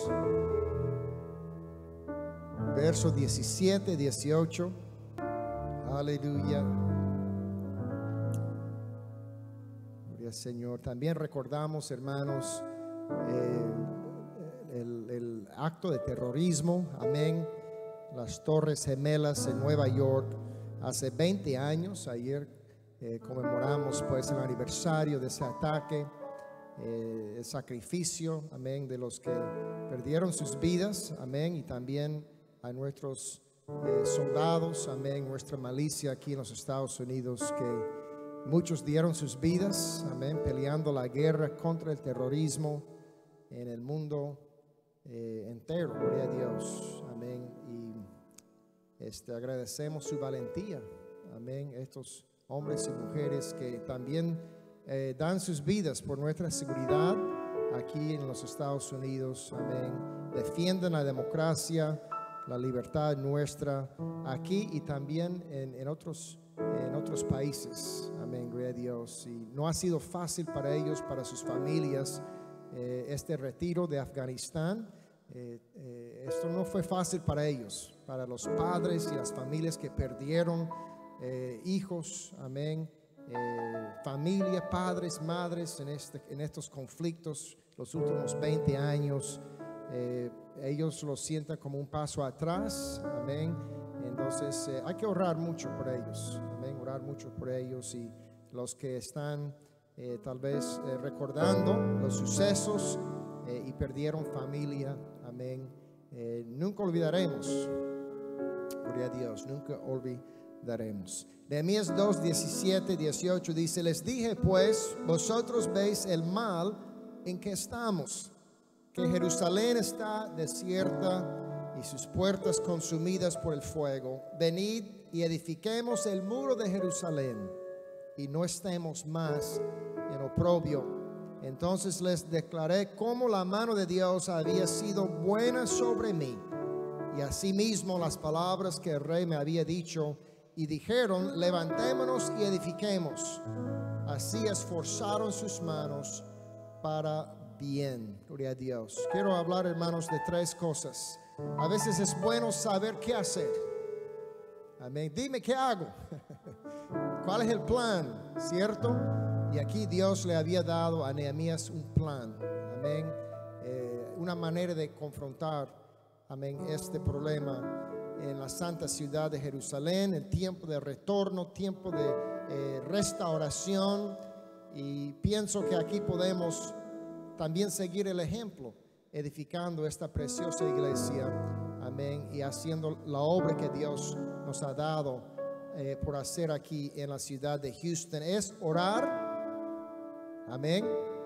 Dios. Verso 17, 18. Aleluya. Gloria al Señor. También recordamos, hermanos, el acto de terrorismo. Amén. Las Torres Gemelas en Nueva York. Hace 20 años, ayer conmemoramos pues el aniversario de ese ataque. El sacrificio, amén, de los que perdieron sus vidas, amén, y también a nuestros soldados, amén, nuestra milicia aquí en los Estados Unidos, que muchos dieron sus vidas, amén, peleando la guerra contra el terrorismo en el mundo entero, gloria a Dios, amén, y agradecemos su valentía, amén, estos hombres y mujeres que también dan sus vidas por nuestra seguridad aquí en los Estados Unidos, amén, defienden la democracia, la libertad nuestra aquí y también en otros países, amén, gloria a Dios. Y no ha sido fácil para ellos, para sus familias, este retiro de Afganistán. Esto no fue fácil para ellos, para los padres y las familias que perdieron hijos, amén, familia, padres, madres en estos conflictos los últimos 20 años. Ellos lo sienten como un paso atrás, amén. Entonces hay que orar mucho por ellos, amén, orar mucho por ellos, y los que están tal vez recordando los sucesos y perdieron familia, amén, nunca olvidaremos, gloria a Dios, nunca olvidaremos. Nehemías 2, 17, 18 dice: les dije pues, vosotros veis el mal en que estamos, que Jerusalén está desierta y sus puertas consumidas por el fuego. Venid y edifiquemos el muro de Jerusalén y no estemos más en oprobio. Entonces les declaré cómo la mano de Dios había sido buena sobre mí, y asimismo las palabras que el rey me había dicho, y dijeron: levantémonos y edifiquemos. Así esforzaron sus manos para bien. Gloria a Dios. Quiero hablar, hermanos, de tres cosas. A veces es bueno saber qué hacer. Amén. Dime qué hago. ¿Cuál es el plan? ¿Cierto? Y aquí Dios le había dado a Nehemías un plan. Amén. Una manera de confrontar, amén, este problema en la santa ciudad de Jerusalén, el tiempo de retorno, tiempo de restauración. Y pienso que aquí podemos también seguir el ejemplo, edificando esta preciosa iglesia, amén, y haciendo la obra que Dios nos ha dado por hacer aquí en la ciudad de Houston. Es orar, amén,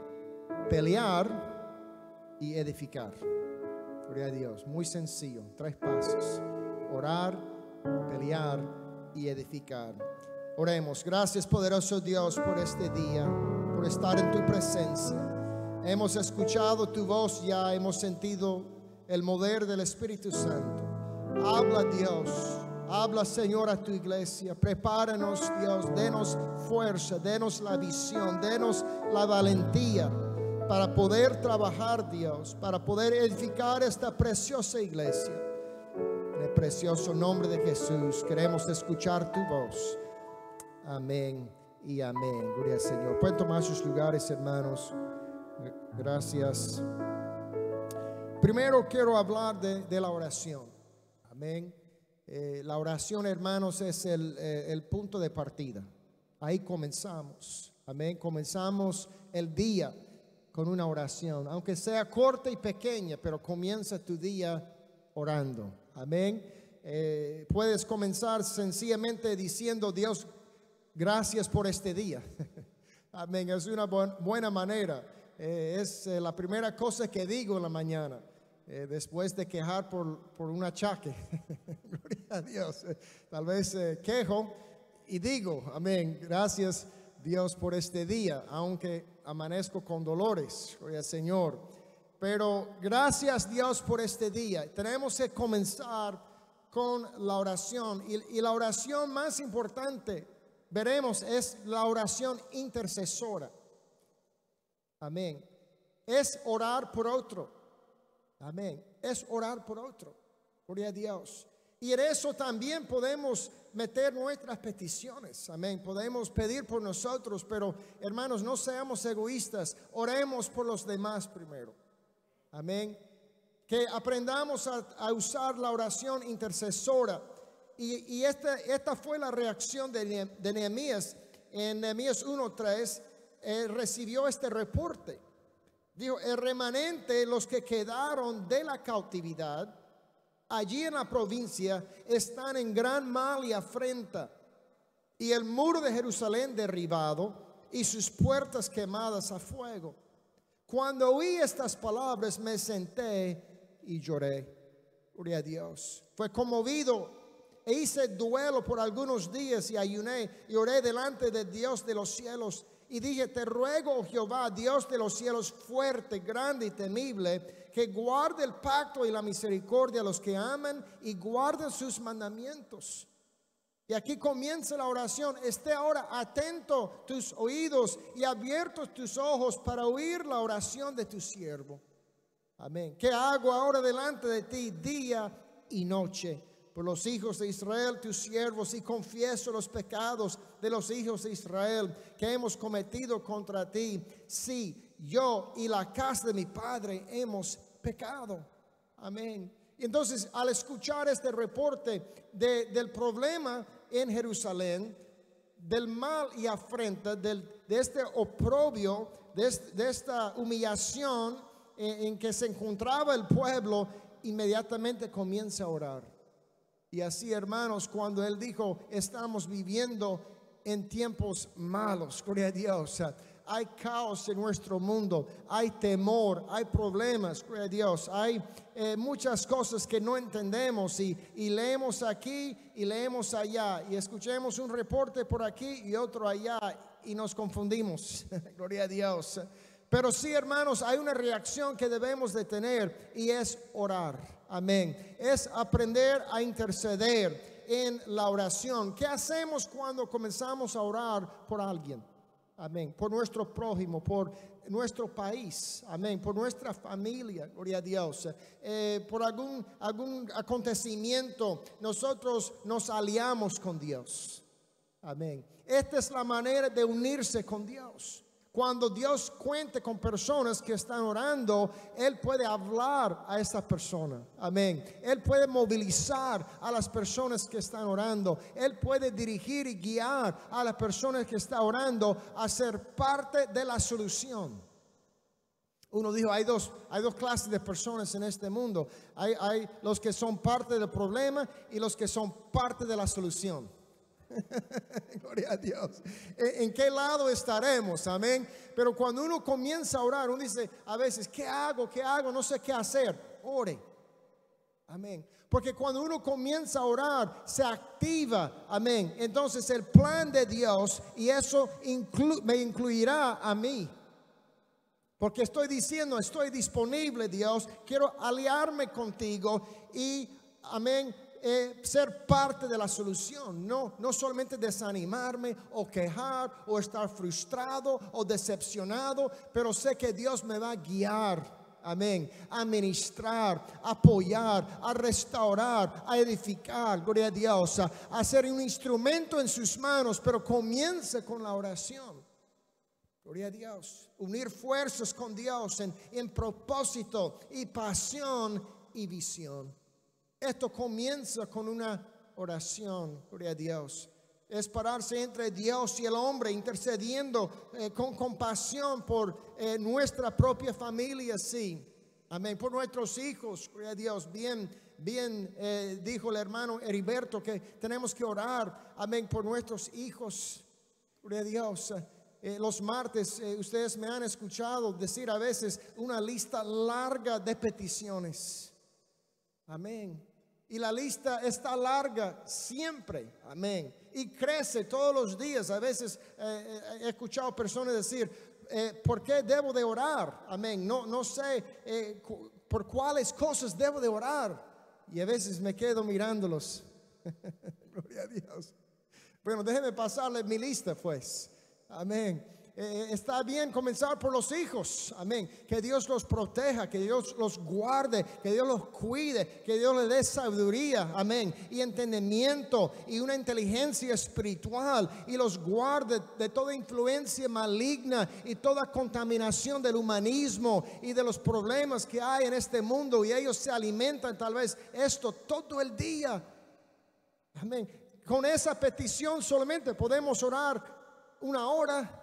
pelear y edificar. Gloria a Dios, muy sencillo, 3 pasos: orar, pelear y edificar. Oremos. Gracias, poderoso Dios, por este día, por estar en tu presencia. Hemos escuchado tu voz ya, hemos sentido el mover del Espíritu Santo. Habla, Dios, habla, Señor, a tu iglesia. Prepáranos, Dios, denos fuerza, denos la visión, denos la valentía para poder trabajar, Dios, para poder edificar esta preciosa iglesia. En el precioso nombre de Jesús queremos escuchar tu voz. Amén y amén. Gloria al Señor. Pueden tomar sus lugares, hermanos. Gracias. Primero quiero hablar de la oración. Amén. La oración, hermanos, es el punto de partida. Ahí comenzamos. Amén. Comenzamos el día con una oración, aunque sea corta y pequeña, pero comienza tu día orando. Amén. Puedes comenzar sencillamente diciendo: Dios, gracias por este día. Amén. Es una buena manera. Es la primera cosa que digo en la mañana, después de quejar por un achaque. Gloria a Dios. Tal vez quejo y digo: amén, gracias Dios por este día, aunque amanezco con dolores. Gloria al Señor. Pero gracias Dios por este día. Tenemos que comenzar con la oración, y la oración más importante, veremos, es la oración intercesora. Amén. Es orar por otro. Amén. Es orar por otro. Gloria a Dios. Y en eso también podemos meter nuestras peticiones. Amén. Podemos pedir por nosotros, pero hermanos, no seamos egoístas. Oremos por los demás primero. Amén. Que aprendamos a usar la oración intercesora. Y esta fue la reacción de Nehemías. En Nehemías 1:3 recibió este reporte. Dijo: el remanente, los que quedaron de la cautividad allí en la provincia, están en gran mal y afrenta, y el muro de Jerusalén derribado y sus puertas quemadas a fuego. Cuando oí estas palabras, me senté y lloré. Gloria a Dios. Fue conmovido e hice duelo por algunos días y ayuné y oré delante de Dios de los cielos. Y dije: te ruego, oh Jehová, Dios de los cielos, fuerte, grande y temible, que guarde el pacto y la misericordia a los que aman y guarden sus mandamientos. Y aquí comienza la oración. Esté ahora atento tus oídos y abiertos tus ojos para oír la oración de tu siervo. Amén. ¿Qué hago ahora delante de ti día y noche? Por los hijos de Israel, tus siervos, y confieso los pecados de los hijos de Israel que hemos cometido contra ti. Sí, yo y la casa de mi padre hemos pecado. Amén. Entonces, al escuchar este reporte del problema en Jerusalén, del mal y afrenta, de este oprobio, de esta humillación en que se encontraba el pueblo, inmediatamente comienza a orar. Y así, hermanos, cuando él dijo: estamos viviendo en tiempos malos, gloria a Dios, hay caos en nuestro mundo, hay temor, hay problemas, gloria a Dios, hay muchas cosas que no entendemos y leemos aquí y leemos allá y escuchemos un reporte por aquí y otro allá y nos confundimos. Gloria a Dios. Pero sí, hermanos, hay una reacción que debemos de tener y es orar. Amén. Es aprender a interceder en la oración. ¿Qué hacemos cuando comenzamos a orar por alguien? Amén. Por nuestro prójimo, por nuestro país. Amén. Por nuestra familia. Gloria a Dios. Por algún acontecimiento, nosotros nos aliamos con Dios. Amén. Esta es la manera de unirse con Dios. Cuando Dios cuente con personas que están orando, Él puede hablar a esa persona. Amén. Él puede movilizar a las personas que están orando. Él puede dirigir y guiar a las personas que están orando a ser parte de la solución. Uno dijo: hay dos clases de personas en este mundo. Hay los que son parte del problema y los que son parte de la solución. Gloria a Dios. ¿En qué lado estaremos? Amén. Pero cuando uno comienza a orar, uno dice a veces: ¿qué hago? ¿Qué hago? No sé qué hacer. Ore. Amén. Porque cuando uno comienza a orar, se activa. Amén. Entonces el plan de Dios, y eso me incluirá a mí. Porque estoy diciendo: estoy disponible, Dios. Quiero aliarme contigo y, amén, ser parte de la solución, no solamente desanimarme o quejar o estar frustrado o decepcionado, pero sé que Dios me va a guiar, amén, a ministrar, a apoyar, a restaurar, a edificar, gloria a Dios, a ser un instrumento en sus manos. Pero comienza con la oración. Gloria a Dios. Unir fuerzas con Dios en propósito y pasión y visión. Esto comienza con una oración, gloria a Dios. Es pararse entre Dios y el hombre, intercediendo con compasión por nuestra propia familia, sí. Amén. Por nuestros hijos, gloria a Dios. Bien dijo el hermano Heriberto que tenemos que orar, amén, por nuestros hijos. Gloria a Dios. Los martes ustedes me han escuchado decir a veces una lista larga de peticiones. Amén. Y la lista está larga siempre. Amén. Y crece todos los días. A veces he escuchado personas decir: ¿por qué debo de orar? Amén. No sé por cuáles cosas debo de orar. Y a veces me quedo mirándolos. Gloria a Dios. Bueno, déjeme pasarle mi lista, pues. Amén. Está bien comenzar por los hijos, amén. Que Dios los proteja, que Dios los guarde, que Dios los cuide, que Dios les dé sabiduría, amén, y entendimiento y una inteligencia espiritual, y los guarde de toda influencia maligna y toda contaminación del humanismo y de los problemas que hay en este mundo, y ellos se alimentan tal vez esto todo el día, amén. Con esa petición solamente podemos orar una hora.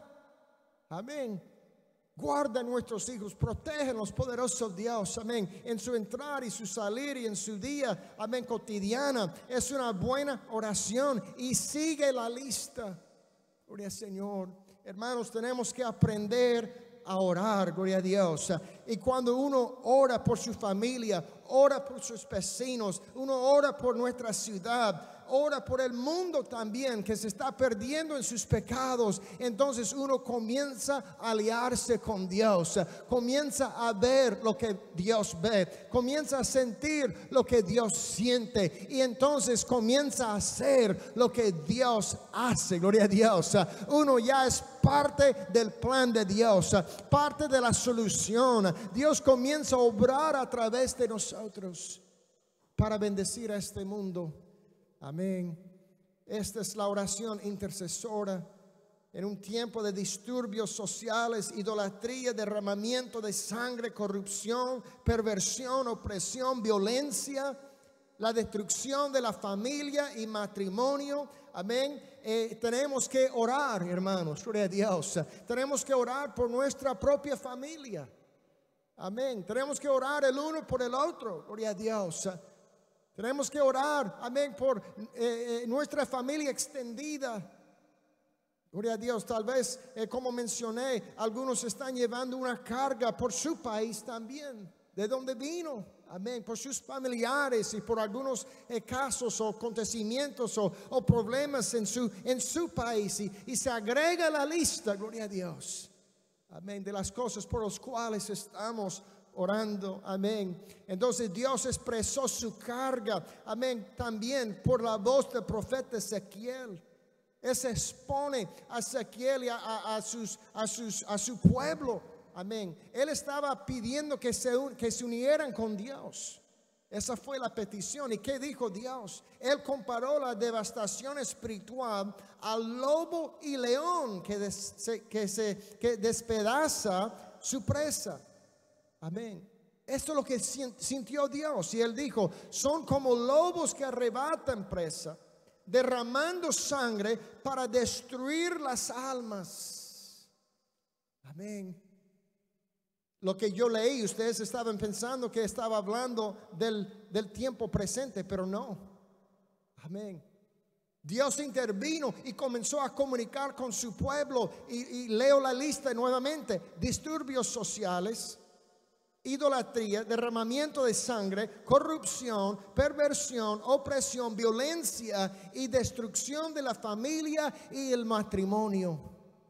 Amén. Guarda a nuestros hijos, protégenos, poderoso Dios, amén, en su entrar y su salir y en su día, amén, cotidiana. Es una buena oración y sigue la lista. Gloria al Señor. Hermanos, tenemos que aprender a orar, gloria a Dios. Y cuando uno ora por su familia, ora por sus vecinos, uno ora por nuestra ciudad, ora por el mundo también que se está perdiendo en sus pecados, entonces uno comienza a aliarse con Dios, comienza a ver lo que Dios ve, comienza a sentir lo que Dios siente, y entonces comienza a hacer lo que Dios hace. Gloria a Dios. Uno ya es parte del plan de Dios, parte de la solución. Dios comienza a obrar a través de nosotros para bendecir a este mundo. Amén. Esta es la oración intercesora en un tiempo de disturbios sociales, idolatría, derramamiento de sangre, corrupción, perversión, opresión, violencia, la destrucción de la familia y matrimonio. Amén. Tenemos que orar, hermanos, gloria a Dios. Tenemos que orar por nuestra propia familia. Amén. Tenemos que orar el uno por el otro, gloria a Dios. Tenemos que orar, amén, por nuestra familia extendida. Gloria a Dios. Tal vez, como mencioné, algunos están llevando una carga por su país también, de donde vino, amén, por sus familiares y por algunos casos o acontecimientos o problemas en su país. Y se agrega a la lista, gloria a Dios, amén, de las cosas por las cuales estamos orando, amén. Entonces Dios expresó su carga, amén, también por la voz del profeta Ezequiel. Él se expone a Ezequiel y a su pueblo, amén. Él estaba pidiendo que se unieran con Dios. Esa fue la petición. ¿Y qué dijo Dios? Él comparó la devastación espiritual al lobo y león que despedaza su presa. Amén. Esto es lo que sintió Dios. Y él dijo: son como lobos que arrebatan presa, derramando sangre para destruir las almas. Amén. Lo que yo leí, ustedes estaban pensando que estaba hablando del tiempo presente, pero no. Amén. Dios intervino y comenzó a comunicar con su pueblo. Y leo la lista nuevamente: disturbios sociales, idolatría, derramamiento de sangre, corrupción, perversión, opresión, violencia y destrucción de la familia y el matrimonio.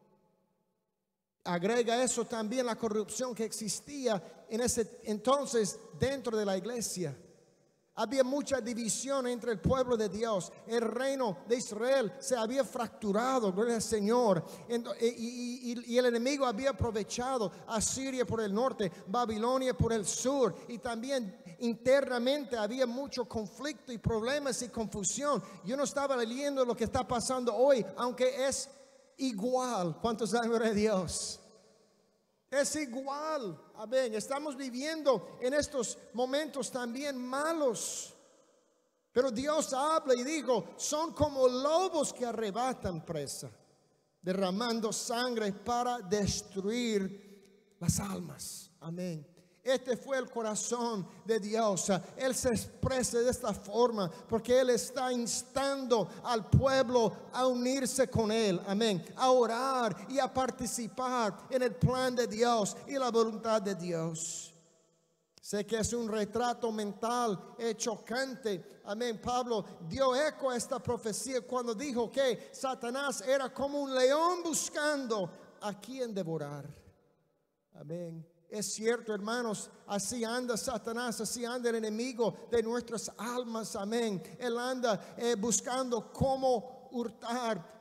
Agrega eso también la corrupción que existía en ese entonces dentro de la iglesia. Había mucha división entre el pueblo de Dios. El reino de Israel se había fracturado, gloria al Señor. Y el enemigo había aprovechado a Siria por el norte, Babilonia por el sur. Y también internamente había mucho conflicto y problemas y confusión. Yo no estaba leyendo lo que está pasando hoy, aunque es igual. ¿Cuántos saben, gloria a Dios? Es igual, amén. Estamos viviendo en estos momentos también malos, pero Dios habla y dijo: son como lobos que arrebatan presa, derramando sangre para destruir las almas. Amén. Este fue el corazón de Dios. Él se expresa de esta forma porque Él está instando al pueblo a unirse con Él, amén, a orar y a participar en el plan de Dios y la voluntad de Dios. Sé que es un retrato mental chocante, amén. Pablo dio eco a esta profecía cuando dijo que Satanás era como un león buscando a quien devorar. Amén. Es cierto, hermanos, así anda Satanás, así anda el enemigo de nuestras almas, amén. Él anda buscando cómo hurtar,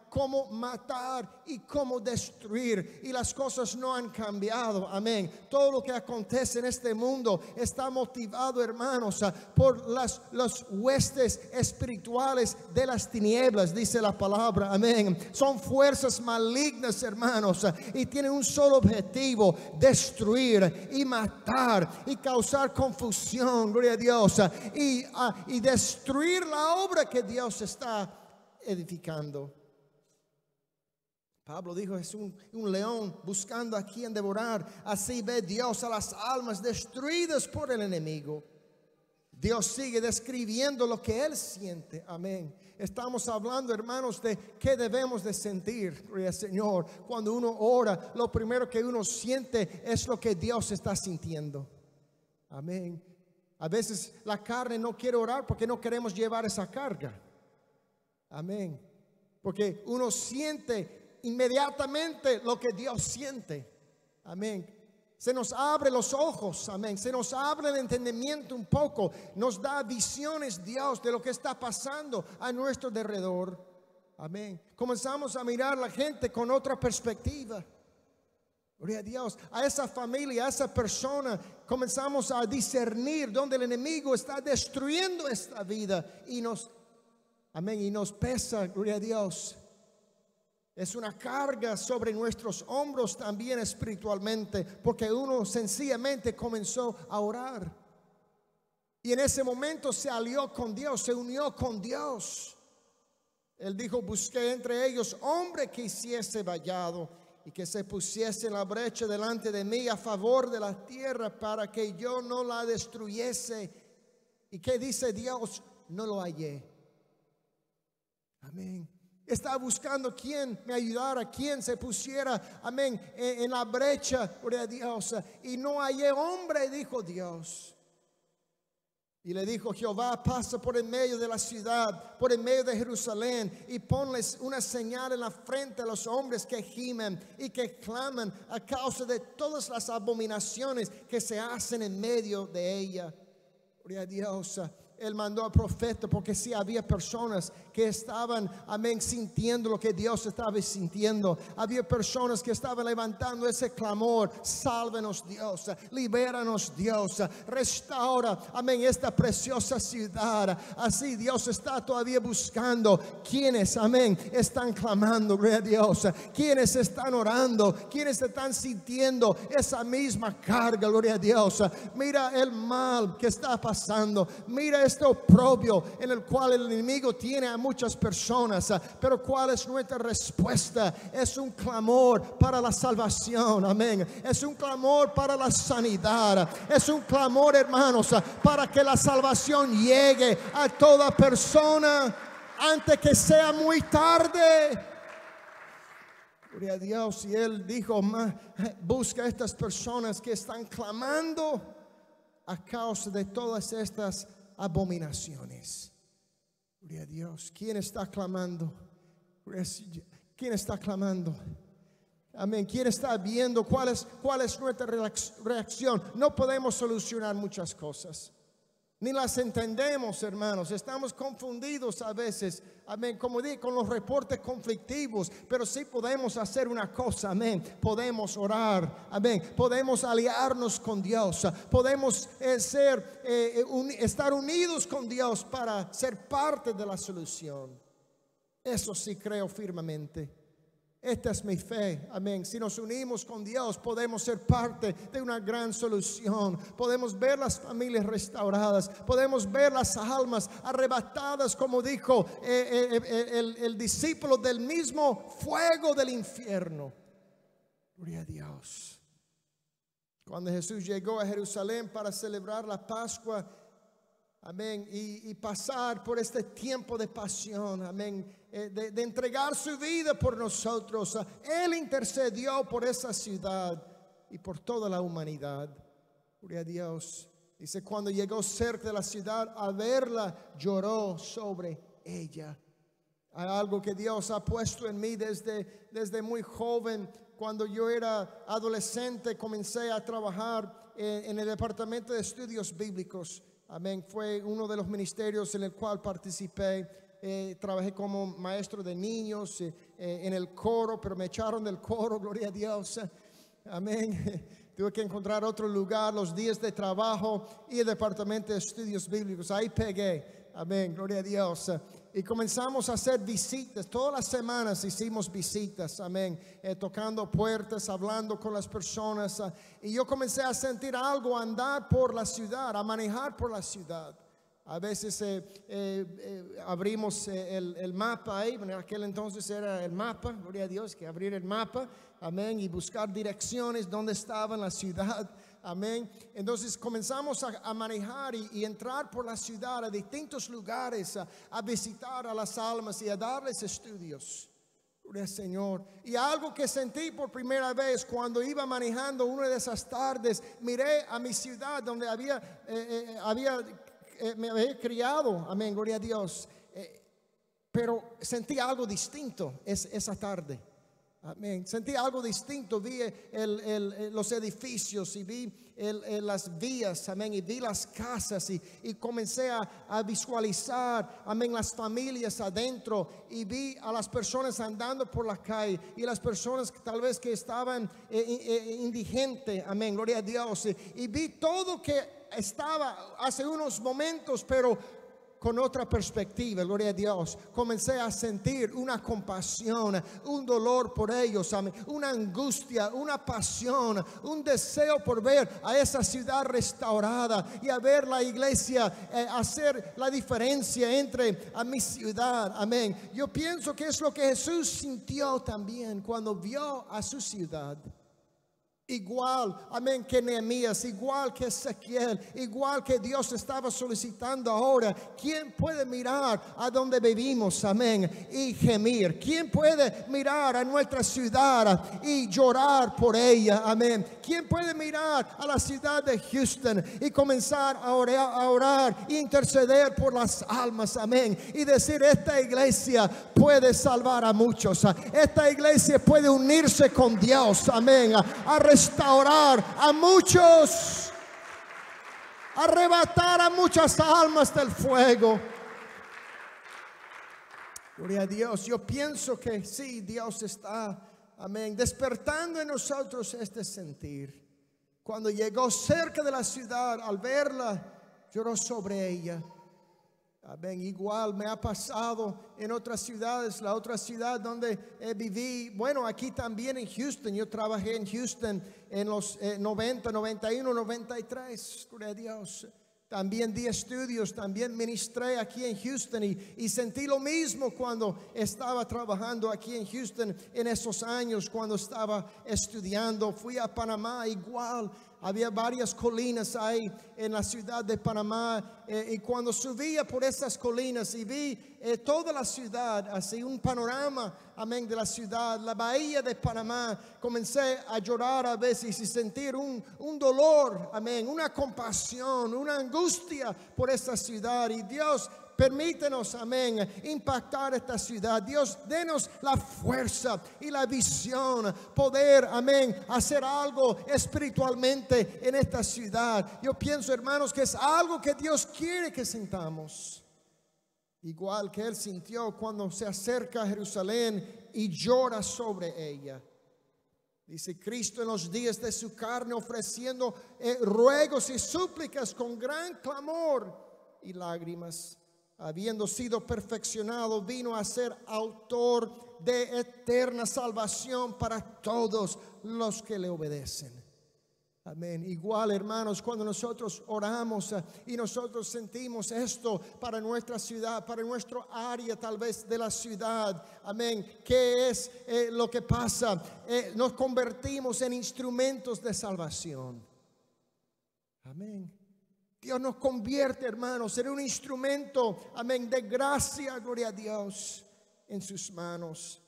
cómo matar y cómo destruir. Y las cosas no han cambiado. Amén. Todo lo que acontece en este mundo está motivado, hermanos, por las huestes espirituales de las tinieblas, dice la palabra. Amén. Son fuerzas malignas, hermanos, y tienen un solo objetivo: destruir y matar y causar confusión, gloria a Dios, y destruir la obra que Dios está edificando. Pablo dijo: es un león buscando a quien devorar. Así ve Dios a las almas destruidas por el enemigo. Dios sigue describiendo lo que Él siente. Amén. Estamos hablando, hermanos, de qué debemos de sentir, gloria al Señor. Cuando uno ora, lo primero que uno siente es lo que Dios está sintiendo. Amén. A veces la carne no quiere orar porque no queremos llevar esa carga. Amén. Porque uno siente inmediatamente lo que Dios siente. Amén. Se nos abre los ojos. Amén. Se nos abre el entendimiento un poco. Nos da visiones Dios de lo que está pasando a nuestro alrededor. Amén. Comenzamos a mirar a la gente con otra perspectiva. Gloria a Dios. A esa familia, a esa persona, comenzamos a discernir donde el enemigo está destruyendo esta vida. Amén. Y nos pesa, gloria a Dios. Es una carga sobre nuestros hombros también espiritualmente, porque uno sencillamente comenzó a orar. Y en ese momento se alió con Dios, se unió con Dios. Él dijo: busqué entre ellos hombre que hiciese vallado y que se pusiese en la brecha delante de mí a favor de la tierra para que yo no la destruyese. ¿Y qué dice Dios? No lo hallé. Amén. Estaba buscando quien me ayudara, quien se pusiera, amén, en la brecha, gloria a Dios. Y no hallé hombre, dijo Dios. Y le dijo: Jehová, pasa por en medio de la ciudad, por en medio de Jerusalén, y ponles una señal en la frente a los hombres que gimen y que claman a causa de todas las abominaciones que se hacen en medio de ella. Gloria a Dios. Él mandó al profeta porque sí había personas que estaban, amén, sintiendo lo que Dios estaba sintiendo. Había personas que estaban levantando ese clamor: sálvenos Dios, libéranos Dios, restaura, amén, esta preciosa ciudad. Así Dios está todavía buscando quienes, amén, están clamando, gloria a Dios, quienes están orando, quienes están sintiendo esa misma carga, gloria a Dios. Mira el mal que está pasando, mira este oprobio en el cual el enemigo tiene a muchas personas, pero ¿cuál es nuestra respuesta? Es un clamor para la salvación, amén. Es un clamor para la sanidad. Es un clamor, hermanos, para que la salvación llegue a toda persona antes que sea muy tarde. Gloria a Dios. Y Él dijo: busca a estas personas que están clamando a causa de todas estas abominaciones. Gloria a Dios. ¿Quién está clamando? ¿Quién está clamando? Amén. ¿Quién está viendo cuál es nuestra reacción? No podemos solucionar muchas cosas, ni las entendemos, hermanos. Estamos confundidos a veces, amén, como dije, con los reportes conflictivos. Pero sí podemos hacer una cosa, amén. Podemos orar, amén. Podemos aliarnos con Dios. Podemos estar unidos con Dios para ser parte de la solución. Eso sí creo firmemente. Esta es mi fe, amén. Si nos unimos con Dios, podemos ser parte de una gran solución. Podemos ver las familias restauradas, podemos ver las almas arrebatadas, como dijo el discípulo, del mismo fuego del infierno. Gloria a Dios. Cuando Jesús llegó a Jerusalén para celebrar la Pascua, amén, y pasar por este tiempo de pasión, amén, de entregar su vida por nosotros, Él intercedió por esa ciudad y por toda la humanidad. Gloria a Dios. Dice: cuando llegó cerca de la ciudad, a verla, lloró sobre ella. Hay algo que Dios ha puesto en mí desde muy joven. Cuando yo era adolescente, comencé a trabajar en el departamento de estudios bíblicos. Amén. Fue uno de los ministerios en el cual participé. trabajé como maestro de niños en el coro, pero me echaron del coro, gloria a Dios. Amén. Tuve que encontrar otro lugar, los días de trabajo y el departamento de estudios bíblicos. Ahí pegué. Amén, gloria a Dios. Y comenzamos a hacer visitas. Todas las semanas hicimos visitas. Amén. Tocando puertas, hablando con las personas. Y yo comencé a sentir algo, a andar por la ciudad, a manejar por la ciudad. A veces abrimos el mapa ahí. En aquel entonces era el mapa, gloria a Dios, que abrir el mapa, amén, y buscar direcciones donde estaba la ciudad, amén. Entonces comenzamos a manejar y entrar por la ciudad a distintos lugares, a visitar a las almas y a darles estudios. Gloria al Señor. Y algo que sentí por primera vez cuando iba manejando una de esas tardes, miré a mi ciudad donde me había criado, amén, gloria a Dios, pero sentí algo distinto esa tarde, amén, sentí algo distinto, vi los edificios y vi las vías, amén, y vi las casas y comencé a visualizar, amén, las familias adentro y vi a las personas andando por la calle y las personas tal vez que estaban indigentes, amén, gloria a Dios, y vi todo que estaba hace unos momentos, pero con otra perspectiva, gloria a Dios. Comencé a sentir una compasión, un dolor por ellos, amén, una angustia, una pasión, un deseo por ver a esa ciudad restaurada y a ver la iglesia hacer la diferencia entre a mi ciudad, amén. Yo pienso que es lo que Jesús sintió también cuando vio a su ciudad. Igual, amén, que Nehemías, igual que Ezequiel, igual que Dios estaba solicitando ahora. ¿Quién puede mirar a donde vivimos, amén, y gemir? ¿Quién puede mirar a nuestra ciudad y llorar por ella, amén? ¿Quién puede mirar a la ciudad de Houston y comenzar a orar e interceder por las almas, amén? Y decir, esta iglesia puede salvar a muchos, esta iglesia puede unirse con Dios, amén, a restaurar a muchos, arrebatar a muchas almas del fuego. Gloria a Dios. Yo pienso que sí, Dios está, amén, despertando en nosotros este sentir. Cuando llegó cerca de la ciudad, al verla, lloró sobre ella. Amén. Igual me ha pasado en otras ciudades, la otra ciudad donde viví, bueno, aquí también en Houston. Yo trabajé en Houston en los 90, 91, 93, gloria a Dios. También di estudios, también ministré aquí en Houston y sentí lo mismo cuando estaba trabajando aquí en Houston en esos años, cuando estaba estudiando. Fui a Panamá igual. Había varias colinas ahí en la ciudad de Panamá y cuando subía por esas colinas y vi toda la ciudad, así un panorama, amén, de la ciudad, la bahía de Panamá, comencé a llorar a veces y sentir un dolor, amén, una compasión, una angustia por esta ciudad. Y Dios, permítenos, amén, impactar esta ciudad. Dios, denos la fuerza y la visión, poder, amén, hacer algo espiritualmente en esta ciudad. Yo pienso, hermanos, que es algo que Dios quiere que sintamos. Igual que Él sintió cuando se acerca a Jerusalén y llora sobre ella. Dice Cristo en los días de su carne ofreciendo ruegos y súplicas con gran clamor y lágrimas. Habiendo sido perfeccionado, vino a ser autor de eterna salvación para todos los que le obedecen. Amén. Igual, hermanos, cuando nosotros oramos y nosotros sentimos esto para nuestra ciudad, para nuestro área tal vez de la ciudad, amén, ¿qué es lo que pasa? Nos convertimos en instrumentos de salvación. Amén. Dios nos convierte, hermanos, en un instrumento, amén, de gracia, gloria a Dios, en sus manos.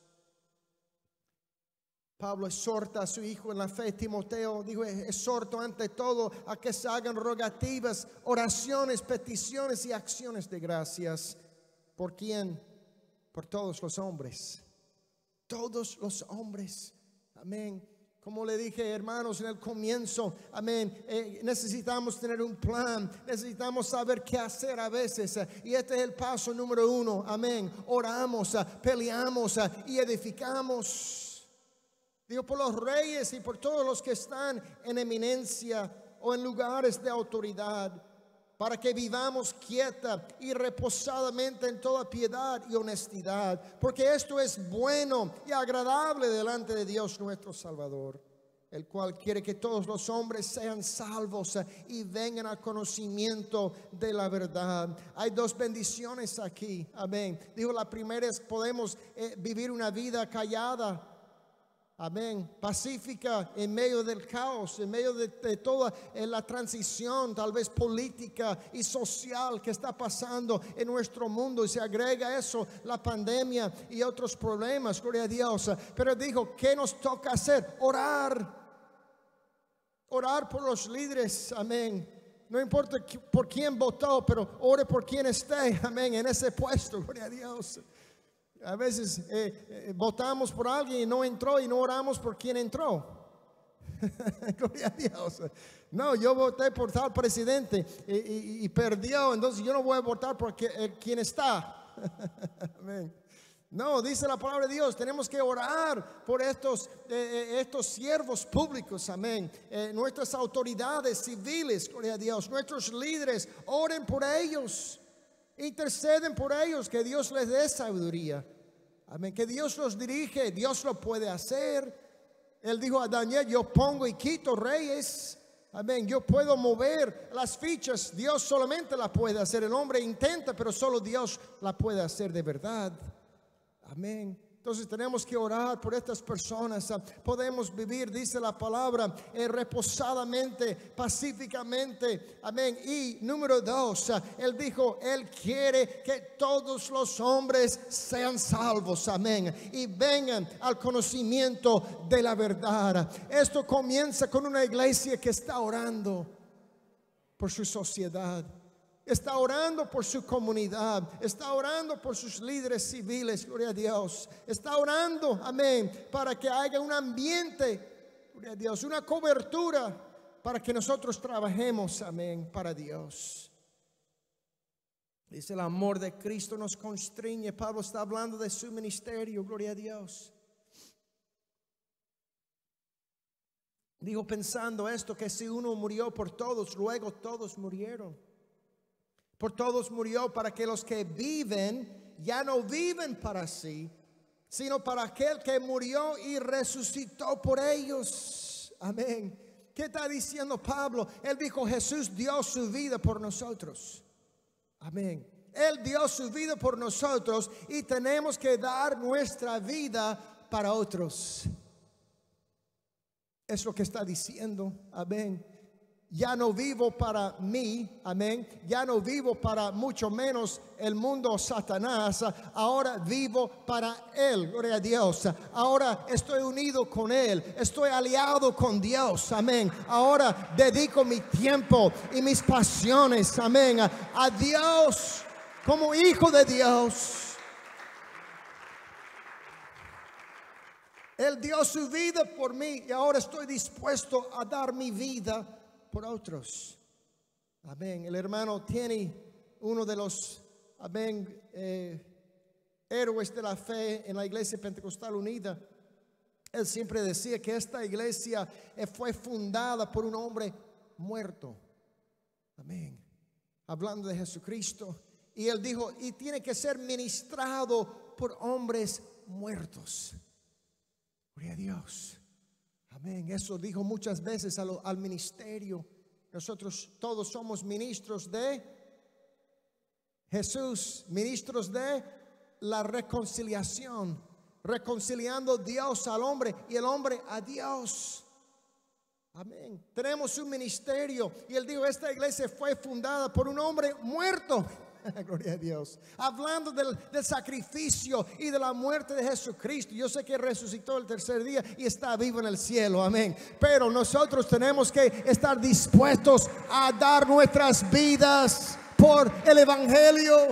Pablo exhorta a su hijo en la fe, Timoteo, dijo, exhorto ante todo a que se hagan rogativas, oraciones, peticiones y acciones de gracias. ¿Por quién? Por todos los hombres. Todos los hombres. Amén. Como le dije, hermanos, en el comienzo, amén, necesitamos tener un plan, necesitamos saber qué hacer a veces, y este es el paso número 1, amén. Oramos, peleamos y edificamos. Digo, por los reyes y por todos los que están en eminencia o en lugares de autoridad, para que vivamos quieta y reposadamente en toda piedad y honestidad, porque esto es bueno y agradable delante de Dios nuestro Salvador, el cual quiere que todos los hombres sean salvos y vengan al conocimiento de la verdad. Hay 2 bendiciones aquí, amén. Digo, la primera es podemos vivir una vida callada, amén, pacífica en medio del caos, en medio de toda la transición tal vez política y social que está pasando en nuestro mundo, y se agrega eso la pandemia y otros problemas, gloria a Dios. Pero dijo, ¿qué nos toca hacer? Orar por los líderes, amén. No importa por quién votó, pero ore por quien esté, amén, en ese puesto, gloria a Dios. A veces votamos por alguien y no entró, y no oramos por quien entró. Gloria a Dios. No, yo voté por tal presidente y perdió, entonces yo no voy a votar por quien está. Amén. No, dice la palabra de Dios, tenemos que orar por estos siervos públicos, amén. Nuestras autoridades civiles, gloria a Dios, nuestros líderes, oren por ellos. Interceden por ellos, que Dios les dé sabiduría, amén, que Dios los dirige. Dios lo puede hacer. Él dijo a Daniel, yo pongo y quito reyes, amén. Yo puedo mover las fichas, Dios solamente la puede hacer. El hombre intenta, pero solo Dios la puede hacer de verdad, amén. Entonces tenemos que orar por estas personas. Podemos vivir, dice la palabra, reposadamente, pacíficamente, amén. Y número 2, él dijo, él quiere que todos los hombres sean salvos, amén, y vengan al conocimiento de la verdad. Esto comienza con una iglesia que está orando por su sociedad, está orando por su comunidad, está orando por sus líderes civiles, gloria a Dios. Está orando, amén, para que haya un ambiente, gloria a Dios, una cobertura para que nosotros trabajemos, amén, para Dios. Dice, el amor de Cristo nos constriñe. Pablo está hablando de su ministerio, gloria a Dios. Digo, pensando esto, que si uno murió por todos, luego todos murieron. Por todos murió, para que los que viven ya no viven para sí, sino para aquel que murió y resucitó por ellos. Amén. ¿Qué está diciendo Pablo? Él dijo, Jesús dio su vida por nosotros. Amén. Él dio su vida por nosotros y tenemos que dar nuestra vida para otros. Es lo que está diciendo. Amén. Ya no vivo para mí, amén. Ya no vivo para mucho menos el mundo, Satanás. Ahora vivo para Él, gloria a Dios. Ahora estoy unido con Él, estoy aliado con Dios, amén. Ahora dedico mi tiempo y mis pasiones, amén, a Dios como hijo de Dios. Él dio su vida por mí y ahora estoy dispuesto a dar mi vida por otros. Amén. El hermano Tierney, uno de los, amén, héroes de la fe en la Iglesia Pentecostal Unida, él siempre decía que esta iglesia fue fundada por un hombre muerto. Amén. Hablando de Jesucristo. Y él dijo, y tiene que ser ministrado por hombres muertos. Gloria a Dios. Amén. Eso dijo muchas veces al ministerio. Nosotros todos somos ministros de Jesús, ministros de la reconciliación, reconciliando Dios al hombre y el hombre a Dios. Amén. Tenemos un ministerio y él dijo, esta iglesia fue fundada por un hombre muerto. Gloria a Dios. Hablando del sacrificio y de la muerte de Jesucristo. Yo sé que resucitó el tercer día y está vivo en el cielo, amén. Pero nosotros tenemos que estar dispuestos a dar nuestras vidas por el evangelio.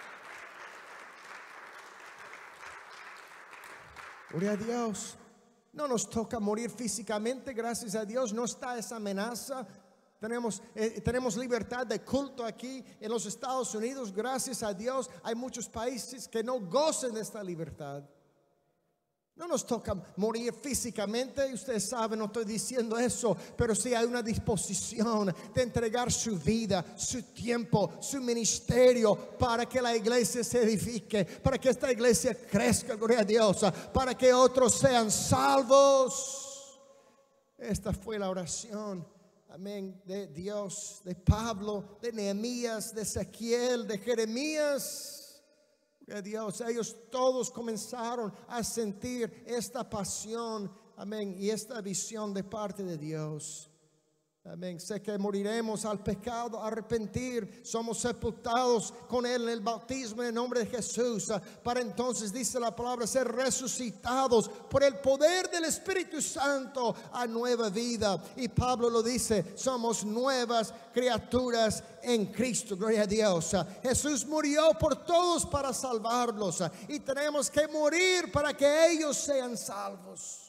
Gloria a Dios. No nos toca morir físicamente, gracias a Dios, no está esa amenaza. Tenemos libertad de culto aquí en los Estados Unidos, gracias a Dios. Hay muchos países que no gozan de esta libertad. No nos toca morir físicamente, ustedes saben, no estoy diciendo eso, pero sí hay una disposición de entregar su vida, su tiempo, su ministerio para que la iglesia se edifique, para que esta iglesia crezca, gloria a Dios, para que otros sean salvos. Esta fue la oración, amén, de Dios, de Pablo, de Nehemías, de Ezequiel, de Jeremías. Dios, ellos todos comenzaron a sentir esta pasión, amén, y esta visión de parte de Dios. Amén. Sé que moriremos al pecado, arrepentir, somos sepultados con Él en el bautismo en el nombre de Jesús. Para entonces, dice la palabra, ser resucitados por el poder del Espíritu Santo a nueva vida. Y Pablo lo dice, somos nuevas criaturas en Cristo, gloria a Dios. Jesús murió por todos para salvarlos y tenemos que morir para que ellos sean salvos.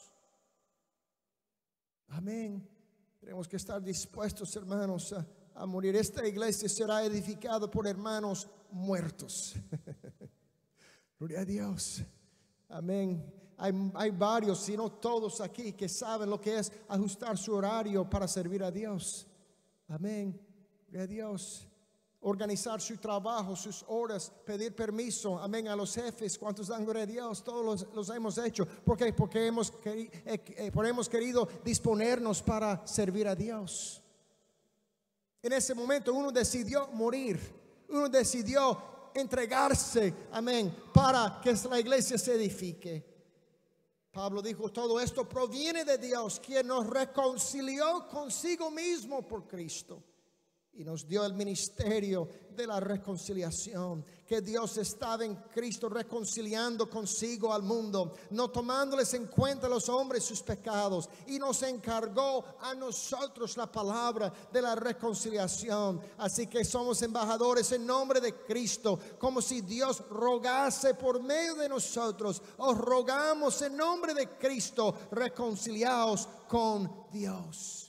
Amén. Tenemos que estar dispuestos, hermanos, a morir. Esta iglesia será edificada por hermanos muertos. Gloria a Dios. Amén. Hay varios, si no todos aquí, que saben lo que es ajustar su horario para servir a Dios. Amén. Gloria a Dios. Organizar su trabajo, sus horas, pedir permiso, amén, a los jefes. ¿Cuántos dan gloria a Dios? Todos los hemos hecho. ¿Por qué? Porque hemos querido disponernos para servir a Dios. En ese momento uno decidió morir, uno decidió entregarse, amén, para que la iglesia se edifique. Pablo dijo, todo esto proviene de Dios, quien nos reconcilió consigo mismo por Cristo y nos dio el ministerio de la reconciliación. Que Dios estaba en Cristo reconciliando consigo al mundo, no tomándoles en cuenta los hombres sus pecados, y nos encargó a nosotros la palabra de la reconciliación. Así que somos embajadores en nombre de Cristo, como si Dios rogase por medio de nosotros. Os rogamos en nombre de Cristo, reconciliaos con Dios.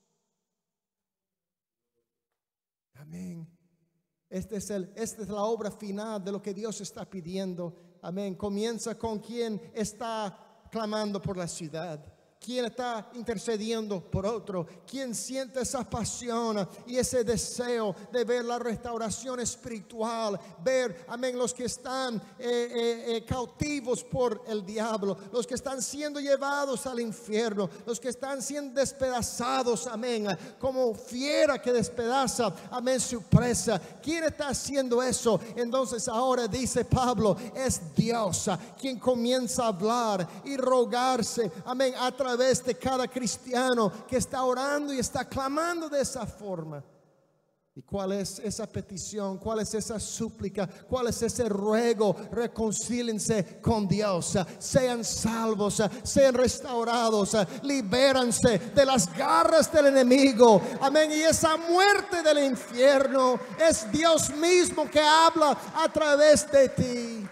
Amén. Esta es la obra final de lo que Dios está pidiendo. Amén. Comienza con quien está clamando por la ciudad, quien está intercediendo por otro, quien siente esa pasión y ese deseo de ver la restauración espiritual, ver, amén, los que están cautivos por el diablo, los que están siendo llevados al infierno, los que están siendo despedazados, amén, como fiera que despedaza, amén, su presa. ¿Quién está haciendo eso? Entonces ahora dice Pablo, es Dios quien comienza a hablar y rogarse, amén, a través de cada cristiano que está orando y está clamando de esa forma. ¿Y cuál es esa petición? ¿Cuál es esa súplica? ¿Cuál es ese ruego? Reconcílense con Dios, sean salvos, sean restaurados, libéranse de las garras del enemigo. Amén. Y esa muerte del infierno es Dios mismo que habla a través de ti.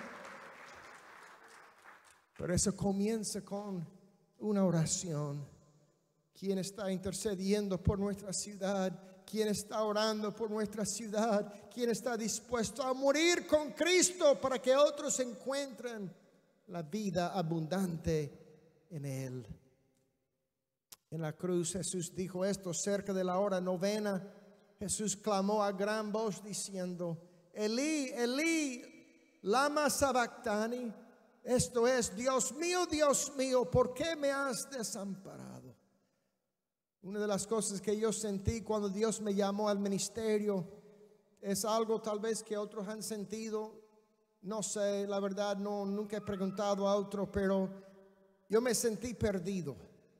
Pero eso comienza con una oración. ¿Quién está intercediendo por nuestra ciudad? ¿Quién está orando por nuestra ciudad? ¿Quién está dispuesto a morir con Cristo para que otros encuentren la vida abundante en Él? En la cruz Jesús dijo esto cerca de la hora novena. Jesús clamó a gran voz diciendo, Elí, Elí, lama sabactani. Esto es, Dios mío, ¿por qué me has desamparado? Una de las cosas que yo sentí cuando Dios me llamó al ministerio es algo tal vez que otros han sentido. No sé, la verdad nunca he preguntado a otro, pero yo me sentí perdido.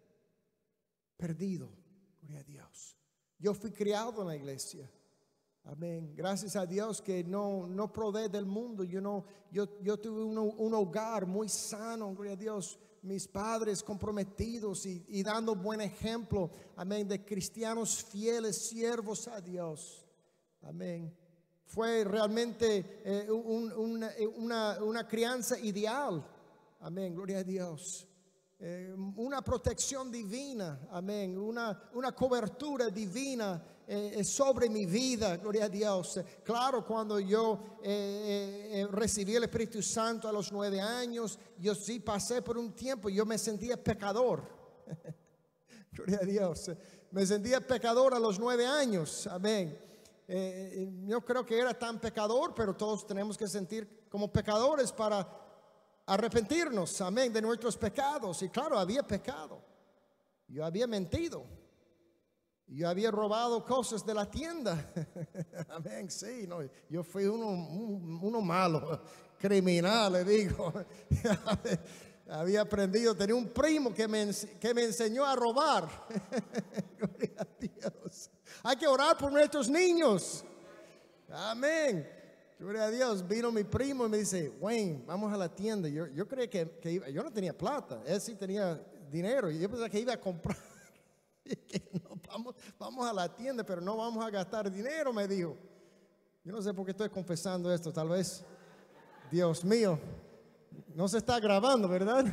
Gloria a Dios. Yo fui criado en la iglesia. Amén. Gracias a Dios que no probé del mundo. Yo tuve un hogar muy sano, gloria a Dios. Mis padres comprometidos y dando buen ejemplo, amén, de cristianos fieles, siervos a Dios. Amén. Fue realmente una crianza ideal. Amén, gloria a Dios. una protección divina, amén, una cobertura divina sobre mi vida, gloria a Dios. Claro, cuando yo recibí el Espíritu Santo a los 9 años, yo sí pasé por un tiempo, yo me sentía pecador. Gloria a Dios. Me sentía pecador a los 9 años, amén. Yo creo que era tan pecador, pero todos tenemos que sentir como pecadores para arrepentirnos, amén, de nuestros pecados. Y claro, había pecado. Yo había mentido. Yo había robado cosas de la tienda. Amén, sí, no, yo fui uno malo, criminal, le digo. Había aprendido, tenía un primo que me enseñó a robar. Gloria a Dios. Hay que orar por nuestros niños. Amén. Gloria a Dios. Vino mi primo y me dice, Wayne, vamos a la tienda. Yo creí que iba, yo no tenía plata, él sí tenía dinero. Y yo pensaba que iba a comprar. Y que no, vamos a la tienda, pero no vamos a gastar dinero, me dijo. Yo no sé por qué estoy confesando esto, tal vez. Dios mío, no se está grabando, ¿verdad?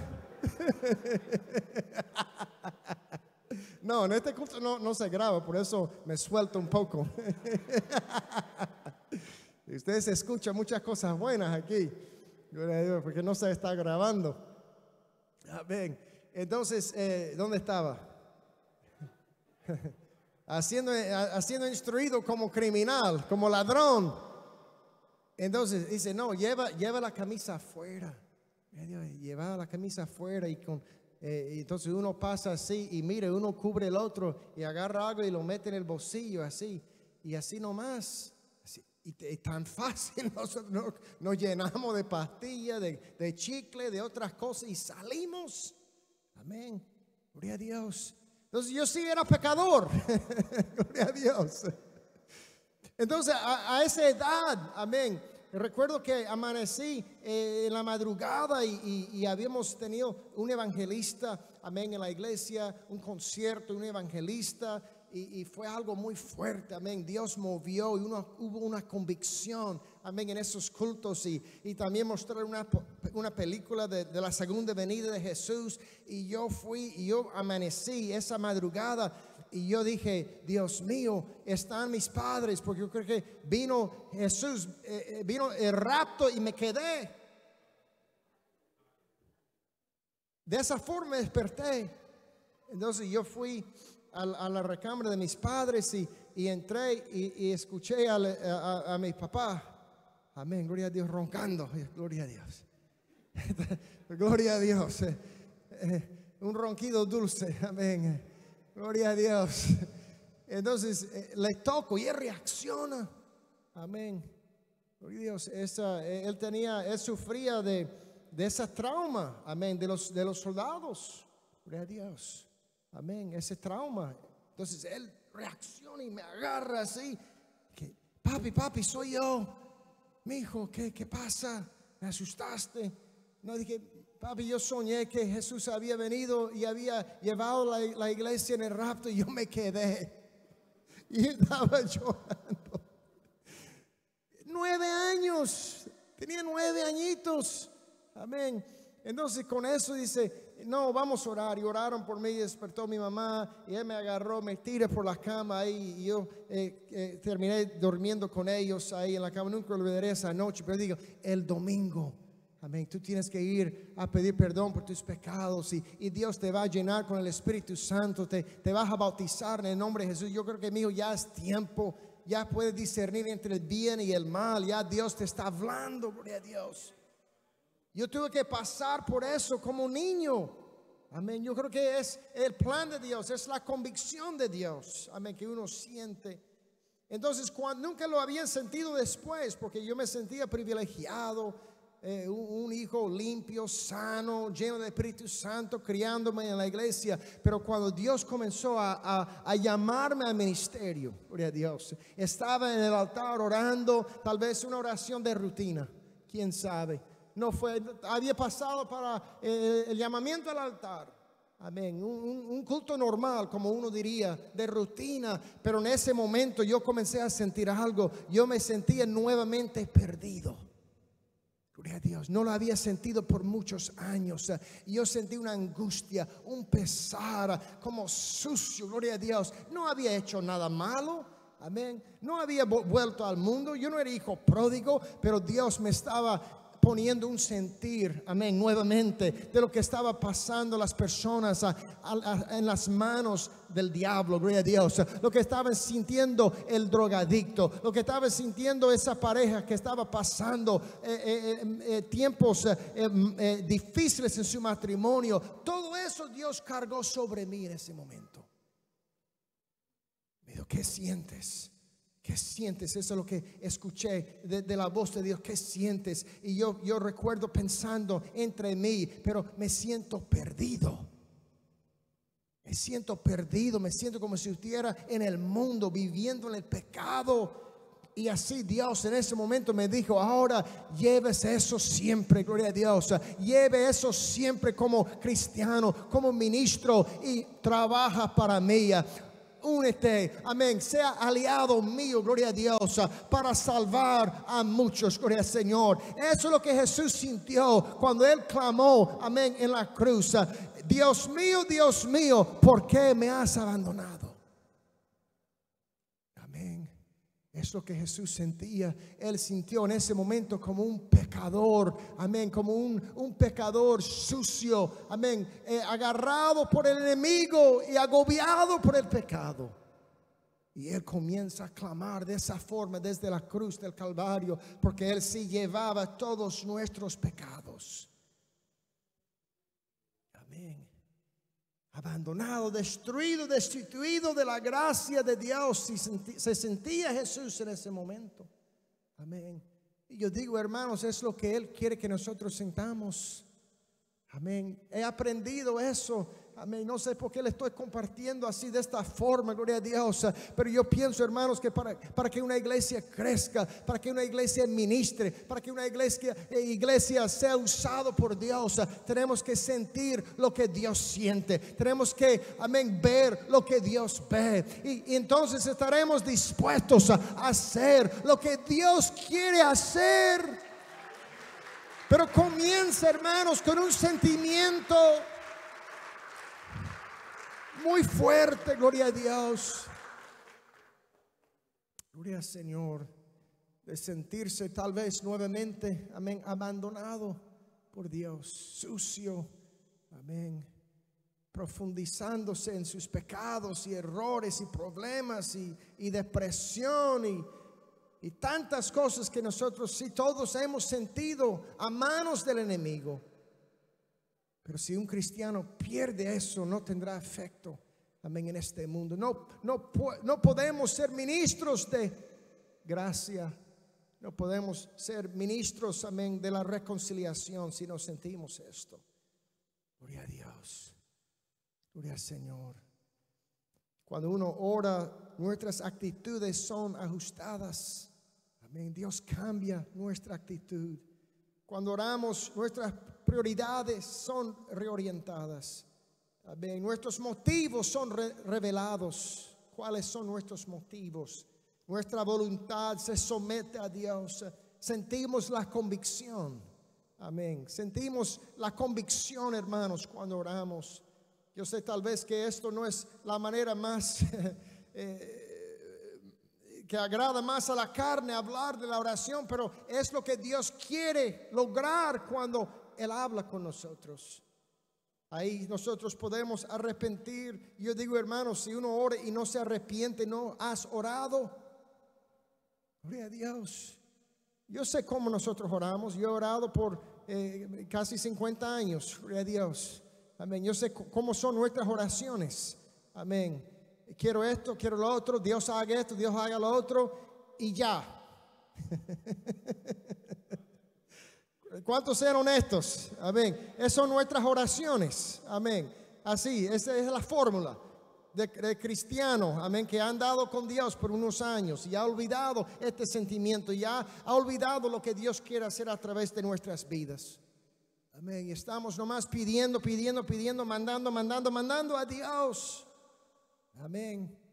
No, en este curso no se graba, por eso me suelto un poco. Ustedes escuchan muchas cosas buenas aquí, porque no se está grabando. Amén. Entonces, ¿dónde estaba? Haciendo instruido como criminal, como ladrón. Entonces dice, no, lleva la camisa afuera. Lleva la camisa afuera y entonces uno pasa así y mire, uno cubre el otro y agarra algo y lo mete en el bolsillo así. Y así nomás. Y tan fácil, nosotros nos llenamos de pastillas, de chicle, de otras cosas y salimos. Amén. Gloria a Dios. Entonces yo sí era pecador. Gloria a Dios. Entonces a esa edad, amén. Recuerdo que amanecí en la madrugada y habíamos tenido un evangelista, amén, en la iglesia, un concierto, un evangelista. Y fue algo muy fuerte, amén. Dios movió y hubo una convicción, amén, en esos cultos. Y también mostraron una película de la segunda venida de Jesús. Y yo fui y yo amanecí esa madrugada. Y yo dije, Dios mío, están mis padres. Porque yo creo que vino Jesús, vino el rapto y me quedé. De esa forma desperté. Entonces yo fui a la recámara de mis padres y entré y escuché a mi papá, amén, gloria a Dios, roncando, gloria a Dios. Gloria a Dios. Un ronquido dulce, amén, gloria a Dios. Entonces le toco y él reacciona, amén, gloria a Dios. Él sufría de ese trauma, amén, de los soldados, gloria a Dios. Amén, ese trauma. Entonces él reacciona y me agarra así. Papi, soy yo. Mi hijo, ¿qué pasa? Me asustaste. No, dije, papi, yo soñé que Jesús había venido y había llevado la iglesia en el rapto y yo me quedé. Y estaba llorando. 9 años. Tenía 9 añitos. Amén. Entonces con eso dice, no, vamos a orar. Y oraron por mí, despertó mi mamá y él me agarró, me tiré por la cama ahí y yo terminé durmiendo con ellos ahí en la cama. Nunca olvidaré esa noche, pero digo, el domingo, amén, tú tienes que ir a pedir perdón por tus pecados y Dios te va a llenar con el Espíritu Santo, te vas a bautizar en el nombre de Jesús. Yo creo que, mío, ya es tiempo, ya puedes discernir entre el bien y el mal, ya Dios te está hablando, gloria a Dios. Yo tuve que pasar por eso como niño. Amén. Yo creo que es el plan de Dios, es la convicción de Dios. Amén, que uno siente. Entonces, nunca lo había sentido después, porque yo me sentía privilegiado, un hijo limpio, sano, lleno de Espíritu Santo, criándome en la iglesia. Pero cuando Dios comenzó a llamarme al ministerio, gloria a Dios, estaba en el altar orando, tal vez una oración de rutina, quién sabe. No fue, había pasado para el llamamiento al altar, amén, un culto normal, como uno diría, de rutina. Pero en ese momento yo comencé a sentir algo. Yo me sentía nuevamente perdido. Gloria a Dios. No lo había sentido por muchos años. Y yo sentí una angustia, un pesar, como sucio. Gloria a Dios. No había hecho nada malo. Amén. No había vuelto al mundo. Yo no era hijo pródigo, pero Dios me estaba poniendo un sentir, amén, nuevamente de lo que estaba pasando las personas en las manos del diablo, gloria a Dios. Lo que estaban sintiendo el drogadicto, lo que estaba sintiendo esa pareja que estaba pasando tiempos difíciles en su matrimonio. Todo eso Dios cargó sobre mí en ese momento. Me dijo, ¿qué sientes? ¿Qué sientes? Eso es lo que escuché de la voz de Dios. ¿Qué sientes? Y yo recuerdo pensando entre mí, pero me siento perdido. Me siento perdido. Me siento como si estuviera en el mundo, viviendo en el pecado. Y así Dios en ese momento me dijo, ahora lleves eso siempre, gloria a Dios. Lleve eso siempre como cristiano, como ministro, y trabaja para mí. Únete, amén, sea aliado mío, gloria a Dios, para salvar a muchos, gloria al Señor. Eso es lo que Jesús sintió cuando Él clamó, amén, en la cruz. Dios mío, ¿por qué me has abandonado? Amén. Es lo que Jesús sentía. Él sintió en ese momento como un pecador, amén, como un pecador sucio, amén, agarrado por el enemigo y agobiado por el pecado. Y Él comienza a clamar de esa forma desde la cruz del Calvario, porque Él sí llevaba todos nuestros pecados. Amén. Abandonado, destruido, destituido de la gracia de Dios. Se sentía Jesús en ese momento. Amén. Y yo digo, hermanos, es lo que Él quiere que nosotros sintamos. Amén. He aprendido eso. Amén. No sé por qué le estoy compartiendo así de esta forma, gloria a Dios. Pero yo pienso, hermanos, que para que una iglesia crezca, para que una iglesia ministre, para que una iglesia sea usado por Dios, tenemos que sentir lo que Dios siente. Tenemos que, amén, ver lo que Dios ve. Y entonces estaremos dispuestos a hacer lo que Dios quiere hacer. Pero comienza, hermanos, con un sentimiento muy fuerte, gloria a Dios. Gloria al Señor. De sentirse tal vez nuevamente, amén, abandonado por Dios, sucio, amén, profundizándose en sus pecados y errores y problemas y depresión y tantas cosas que nosotros sí todos hemos sentido a manos del enemigo. Pero si un cristiano pierde eso, no tendrá efecto, amén, en este mundo. No podemos ser ministros de gracia. No podemos ser ministros, amén, de la reconciliación si no sentimos esto. Gloria a Dios. Gloria al Señor. Cuando uno ora, nuestras actitudes son ajustadas. Amén. Dios cambia nuestra actitud. Cuando oramos, nuestras prioridades son reorientadas. Amén. Nuestros motivos son revelados. ¿Cuáles son nuestros motivos? Nuestra voluntad se somete a Dios. Sentimos la convicción. Amén. Sentimos la convicción, hermanos, cuando oramos. Yo sé tal vez que esto no es la manera más que agrada más a la carne hablar de la oración, pero es lo que Dios quiere lograr cuando Él habla con nosotros. Ahí nosotros podemos arrepentir. Yo digo, hermanos, si uno ora y no se arrepiente, no has orado. Gloria a Dios. Yo sé cómo nosotros oramos. Yo he orado por casi 50 años. Gloria a Dios. Amén. Yo sé cómo son nuestras oraciones. Amén. Quiero esto, quiero lo otro. Dios haga esto, Dios haga lo otro. Y ya. ¿Cuántos sean honestos? Amén. Esas son nuestras oraciones. Amén. Así, esa es la fórmula de cristiano, amén, que ha andado con Dios por unos años y ha olvidado este sentimiento, ya ha olvidado lo que Dios quiere hacer a través de nuestras vidas. Amén. Y estamos nomás pidiendo, mandando a Dios. Amén.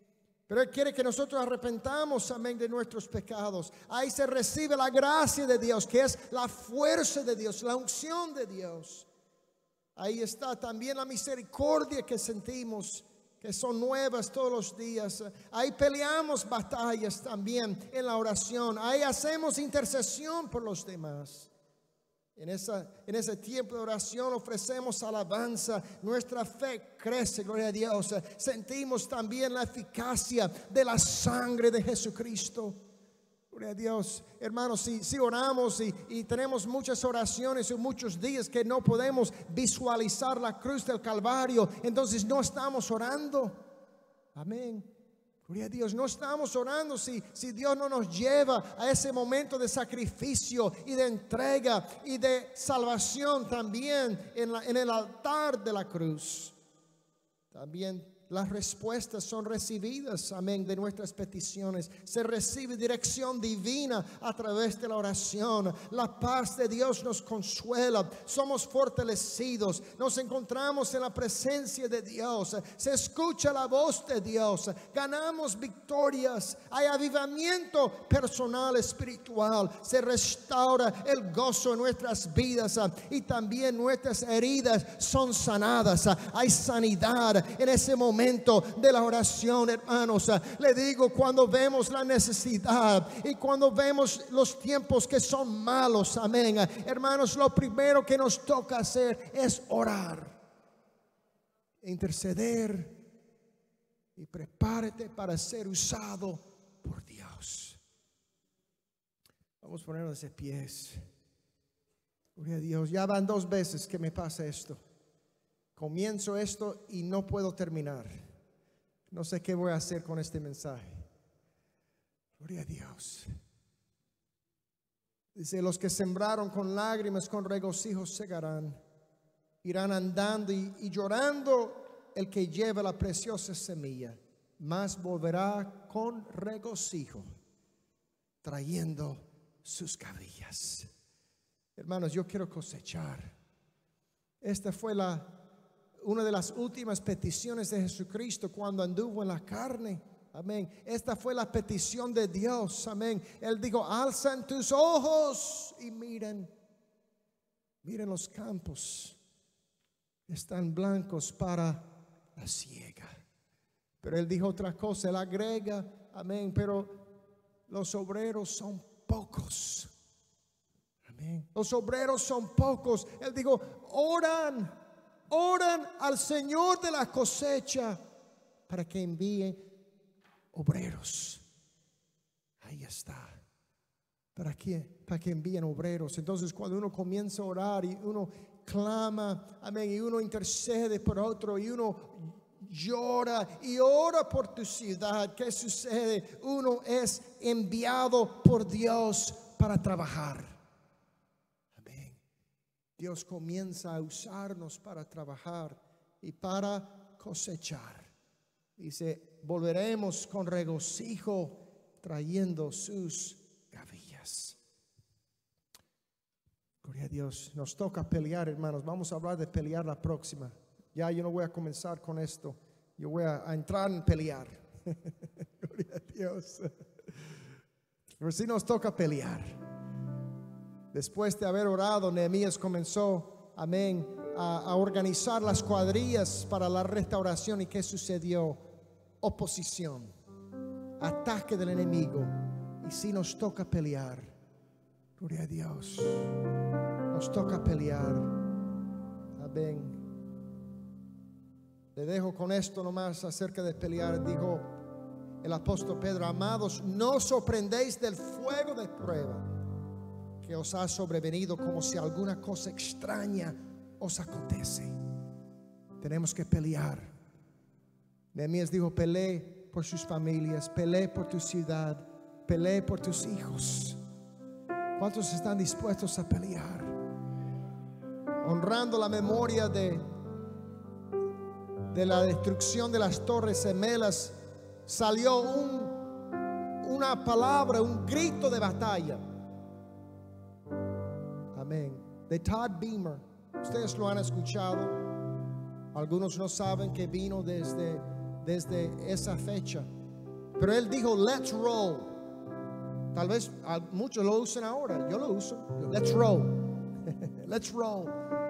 Pero Él quiere que nosotros arrepentamos, amén, de nuestros pecados. Ahí se recibe la gracia de Dios, que es la fuerza de Dios, la unción de Dios. Ahí está también la misericordia que sentimos, que son nuevas todos los días. Ahí peleamos batallas también en la oración. Ahí hacemos intercesión por los demás. En ese tiempo de oración ofrecemos alabanza. Nuestra fe crece, gloria a Dios. Sentimos también la eficacia de la sangre de Jesucristo. Gloria a Dios. Hermanos, si oramos y tenemos muchas oraciones y muchos días que no podemos visualizar la cruz del Calvario, entonces no estamos orando. Amén. Gloria a Dios, no estamos orando si Dios no nos lleva a ese momento de sacrificio y de entrega y de salvación también en el altar de la cruz. También las respuestas son recibidas, amén, de nuestras peticiones. Se recibe dirección divina a través de la oración. La paz de Dios nos consuela. Somos fortalecidos. Nos encontramos en la presencia de Dios. Se escucha la voz de Dios. Ganamos victorias. Hay avivamiento personal, espiritual. Se restaura el gozo en nuestras vidas. Y también nuestras heridas son sanadas. Hay sanidad en ese momento de la oración, hermanos. Le digo, cuando vemos la necesidad y cuando vemos los tiempos que son malos, amén, hermanos, lo primero que nos toca hacer es orar, interceder y prepárate para ser usado por Dios. Vamos a ponernos de pies. Gloria a Dios. Ya van 2 veces que me pasa esto. Comienzo esto y no puedo terminar. No sé qué voy a hacer con este mensaje. Gloria a Dios. Dice, los que sembraron con lágrimas, con regocijo segarán. Irán andando y llorando el que lleva la preciosa semilla. Mas volverá con regocijo, trayendo sus cabillas. Hermanos, yo quiero cosechar. Esta fue una de las últimas peticiones de Jesucristo cuando anduvo en la carne. Amén. Esta fue la petición de Dios. Amén. Él dijo, alzan tus ojos y miren. Miren los campos. Están blancos para la siega. Pero él dijo otra cosa. Él agrega, amén, pero los obreros son pocos. Amén. Los obreros son pocos. Él dijo, oran al Señor de la cosecha para que envíe obreros. Ahí está. ¿Para qué? Para que envíen obreros. Entonces, cuando uno comienza a orar y uno clama, amén, y uno intercede por otro y uno llora y ora por tu ciudad, ¿qué sucede? Uno es enviado por Dios para trabajar. Dios comienza a usarnos para trabajar y para cosechar. Dice, volveremos con regocijo trayendo sus gavillas. Gloria a Dios. Nos toca pelear, hermanos. Vamos a hablar de pelear la próxima. Ya yo no voy a comenzar con esto. Yo voy a entrar en pelear. Gloria a Dios. Pero sí nos toca pelear. Después de haber orado, Nehemías comenzó, amén, a organizar las cuadrillas para la restauración. ¿Y qué sucedió? Oposición, ataque del enemigo. Y si nos toca pelear, gloria a Dios, nos toca pelear. Amén. Le dejo con esto nomás acerca de pelear. Dijo el apóstol Pedro, amados, no os sorprendéis del fuego de prueba que os ha sobrevenido como si alguna cosa extraña os acontece. Tenemos que pelear. Nehemías dijo, pelee por sus familias, pelee por tu ciudad, pelee por tus hijos. ¿Cuántos están dispuestos a pelear? Honrando la memoria de la destrucción de las torres gemelas, salió una palabra, un grito de batalla. Amén. De Todd Beamer. Ustedes lo han escuchado. Algunos no saben que vino desde esa fecha. Pero él dijo, let's roll. Tal vez muchos lo usan ahora. Yo lo uso. Let's roll. Let's roll.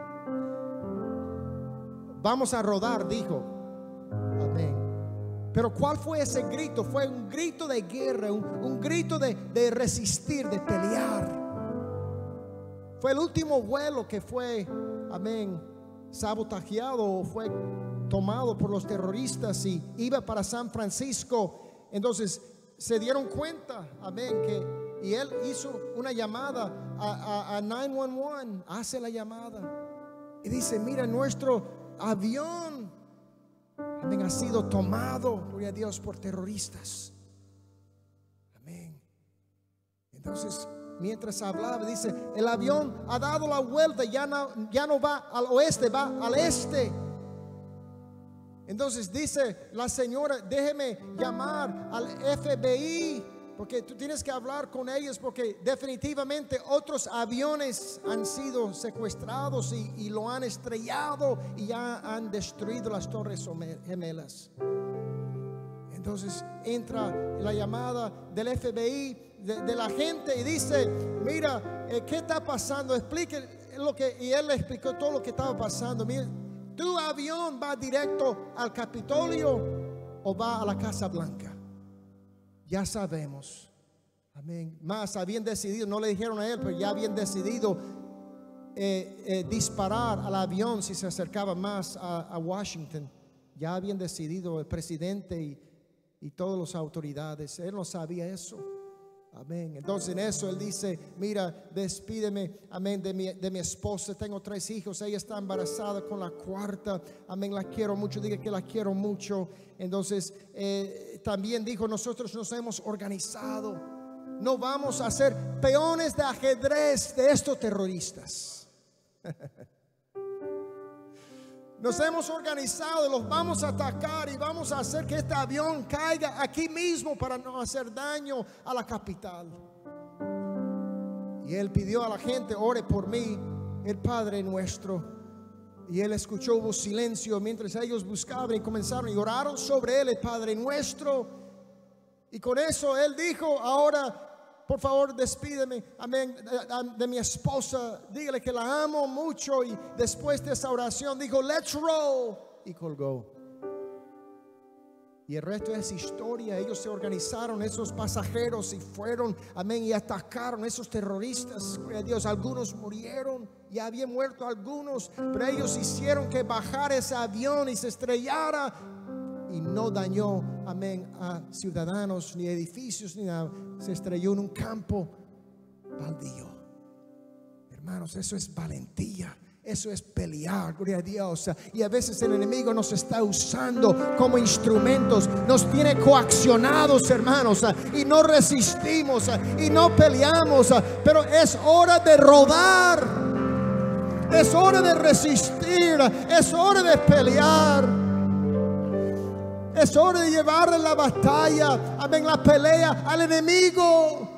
Vamos a rodar, dijo. Amén. Pero ¿cuál fue ese grito? Fue un grito de guerra, un grito de resistir, de pelear. Fue el último vuelo que fue, amén, sabotajeado o fue tomado por los terroristas y iba para San Francisco. Entonces se dieron cuenta, amén, y él hizo una llamada a 911, hace la llamada y dice, mira, nuestro avión, amén, ha sido tomado, gloria a Dios, por terroristas. Amén. Entonces, mientras hablaba, dice, el avión ha dado la vuelta, ya no va al oeste, va al este. Entonces dice la señora, déjeme llamar al FBI, porque tú tienes que hablar con ellos, porque definitivamente otros aviones han sido secuestrados y lo han estrellado y ya han destruido las torres gemelas. Entonces entra la llamada del FBI, de la gente, y dice, mira, ¿qué está pasando? Explique lo que, y él le explicó todo lo que estaba pasando. Mira, ¿tu avión va directo al Capitolio o va a la Casa Blanca? Ya sabemos. Amén. Más habían decidido, no le dijeron a él, pero ya habían decidido disparar al avión si se acercaba más a Washington. Ya habían decidido el presidente y todas las autoridades. Él no sabía eso. Amén. Entonces en eso él dice, mira, despídeme, amén, de mi esposa. Tengo 3 hijos, ella está embarazada con la 4ª. Amén, la quiero mucho, diga que la quiero mucho. Entonces también dijo, nosotros nos hemos organizado, no vamos a ser peones de ajedrez de estos terroristas. Nos hemos organizado, los vamos a atacar y vamos a hacer que este avión caiga aquí mismo para no hacer daño a la capital. Y él pidió a la gente, ore por mí, el Padre Nuestro. Y él escuchó, hubo silencio mientras ellos buscaban y comenzaron y oraron sobre él, el Padre Nuestro. Y con eso él dijo, ahora por favor despídeme, amén, de mi esposa, dígale que la amo mucho. Y después de esa oración dijo, let's roll, y colgó. Y el resto es historia. Ellos se organizaron, esos pasajeros, y fueron, amén, y atacaron a esos terroristas. Gloria a Dios, algunos murieron, ya habían muerto algunos, pero ellos hicieron que bajara ese avión y se estrellara. Y no dañó, amén, a ciudadanos, ni edificios, ni nada. Se estrelló en un campo baldío. Hermanos, eso es valentía. Eso es pelear, gloria a Dios. Y a veces el enemigo nos está usando como instrumentos. Nos tiene coaccionados, hermanos, y no resistimos y no peleamos. Pero es hora de rodar. Es hora de resistir. Es hora de pelear. Es hora de llevarle la batalla, amén, la pelea al enemigo.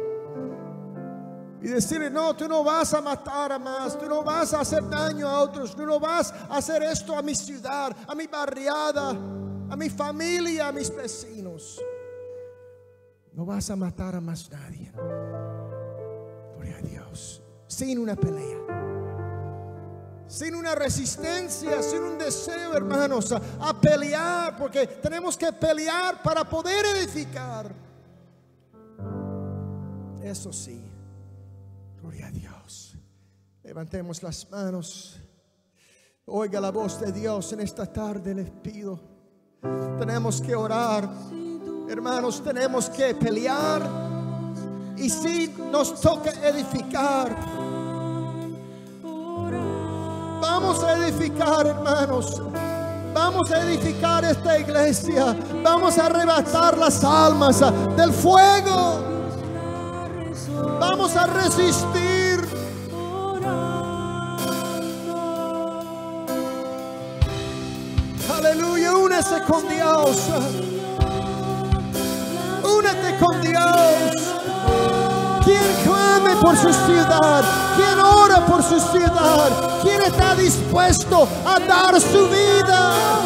Y decirle, no, tú no vas a matar a más, tú no vas a hacer daño a otros, tú no vas a hacer esto a mi ciudad, a mi barriada, a mi familia, a mis vecinos. No vas a matar a más nadie. Gloria a Dios. Sin una pelea, sin una resistencia, sin un deseo, hermanos, a pelear, porque tenemos que pelear para poder edificar. Eso sí, gloria a Dios. Levantemos las manos. Oiga la voz de Dios en esta tarde, les pido. Tenemos que orar, hermanos, tenemos que pelear. Y si nos toca edificar, vamos a edificar, hermanos. Vamos a edificar esta iglesia. Vamos a arrebatar las almas del fuego. Vamos a resistir. Aleluya, únese con Dios. Únete con Dios. Quien clame por su ciudad, quien ora por su ciudad, quien está dispuesto a dar su vida.